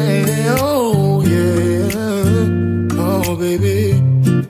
oh yeah, oh baby.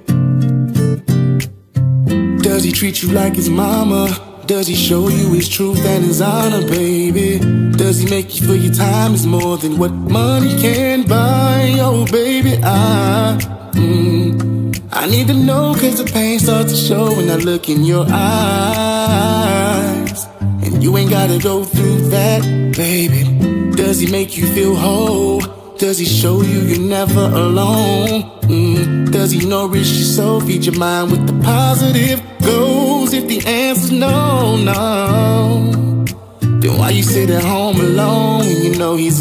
Does he treat you like his mama? Does he show you his truth and his honor, baby? Does he make you feel your time is more than what money can buy? Oh baby, I need to know, cause the pain starts to show when I look in your eyes. And you ain't gotta go through that, baby. Does he make you feel whole? Does he show you you're never alone? Does he nourish your soul, feed your mind with the positive goals? If the answer's no, no, then why you sit at home alone when you know he's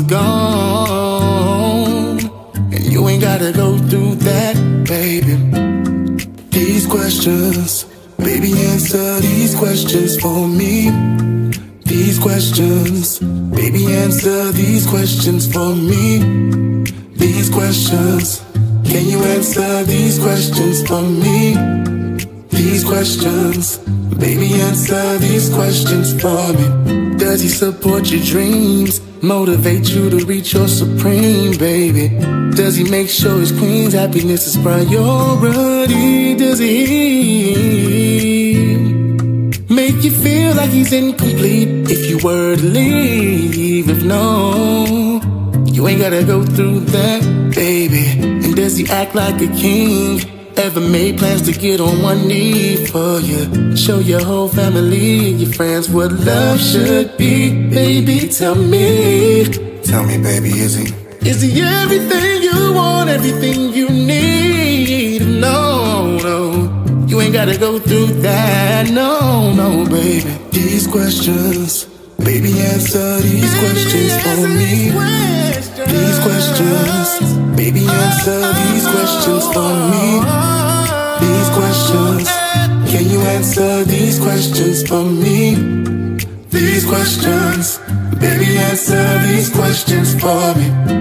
gone? And you ain't gotta go through that, baby. These questions, baby, answer these questions for me. These questions, baby, answer these questions for me. These questions, can you answer these questions for me? These questions, baby, answer these questions for me. Does he support your dreams? Motivate you to reach your supreme, baby? Does he make sure his queen's happiness is priority? Does he make you feel like he's incomplete if you were to leave? If no, you ain't gotta go through that, baby. And does he act like a king? Ever made plans to get on one knee for you? Show your whole family, your friends, what love should be. Baby, tell me. Tell me, baby, is he everything you want, everything you need? No, no, you ain't gotta go through that, no, no, baby. These questions, baby, answer these questions for me. These questions, baby, answer these questions for me. These questions, can you answer these questions for me? These questions, baby, answer these questions for me.